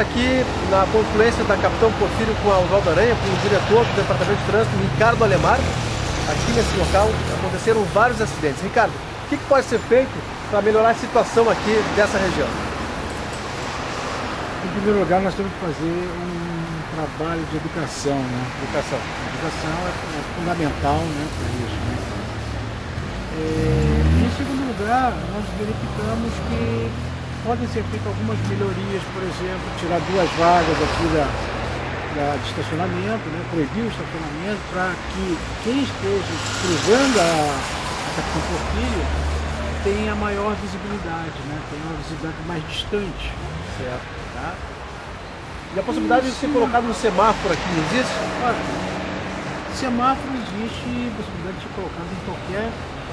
aqui na confluência da Capitão Porfírio com a Oswaldo Aranha, com o diretor do Departamento de Trânsito, Ricardo Alemar. Aqui nesse local aconteceram vários acidentes. Ricardo, o que pode ser feito para melhorar a situação aqui dessa região? Em primeiro lugar, nós temos que fazer um trabalho de educação, né? Educação é fundamental, né, para isso, né? Em segundo lugar, nós verificamos que podem ser feitas algumas melhorias, por exemplo, tirar 2 vagas aqui de estacionamento, né? Proibir o estacionamento para que quem esteja cruzando a Capitão Porfírio tenha maior visibilidade, né? Tenha uma visibilidade mais distante. Certo. Tá? E a possibilidade de ser colocado no semáforo aqui existe? Olha, semáforo existe, possibilidade de ser colocado em qualquer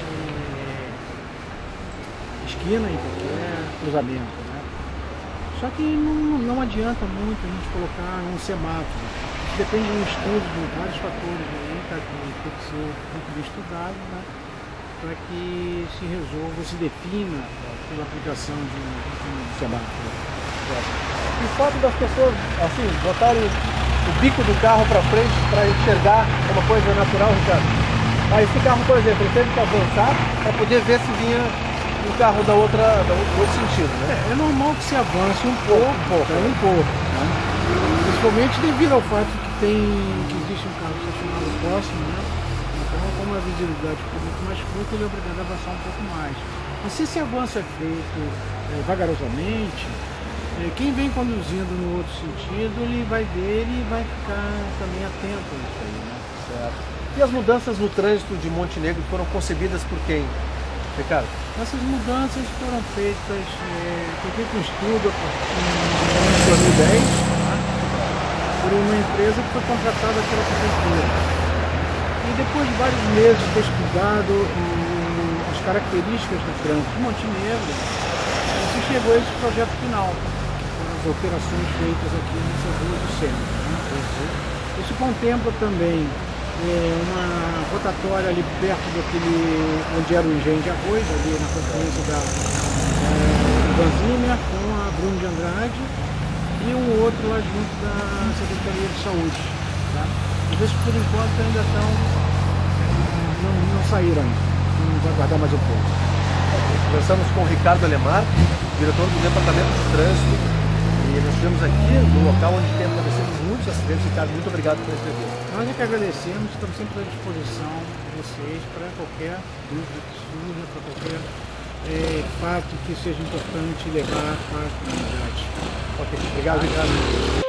esquina, em qualquer cruzamento, né? Só que não adianta muito a gente colocar um semáforo. Depende de um estudo de vários fatores aí, tá, que tem que ser muito bem estudado, né? Para que se resolva, se defina pela aplicação de um semáforo. E o fato das pessoas, assim, botarem o bico do carro para frente para enxergar é uma coisa natural, Ricardo? Aí esse carro, por exemplo, ele teve que avançar para poder ver se vinha o carro do outro sentido, né? É normal que se avance um pouco, né? Principalmente devido ao fato que existe um carro estacionado próximo, né? Então, como a visibilidade fica muito mais curta, ele é obrigado a avançar um pouco mais. Mas se esse avanço é feito vagarosamente, quem vem conduzindo no outro sentido, ele vai ver e vai ficar também atento a isso aí, né? Certo. E as mudanças no trânsito de Montenegro foram concebidas por quem, Ricardo? Essas mudanças foram feitas, foi feito um estudo em 2010, tá? Por uma empresa que foi contratada pela prefeitura. E depois de vários meses de ter estudado as características do trânsito de Montenegro, se chegou a esse projeto final, as operações feitas aqui nessas ruas do centro, né? Isso contempla também uma rotatória ali perto daquele onde era o engenho de arroz, ali na confluência da Vanzínia com a Bruno de Andrade, e um outro lá junto da Secretaria de Saúde. Tá? Mas esses por enquanto ainda estão, não saíram ainda, vamos aguardar mais um pouco. Conversamos com o Ricardo Alemar, diretor do Departamento de Trânsito, e nós estivemos aqui no local onde tem acontecido muitos acidentes. Ricardo, muito obrigado por entrevista. Nós é que agradecemos, estamos sempre à disposição de vocês para qualquer dúvida que surja, para qualquer fato que seja importante levar para a comunidade. Ok, obrigado, Ricardo.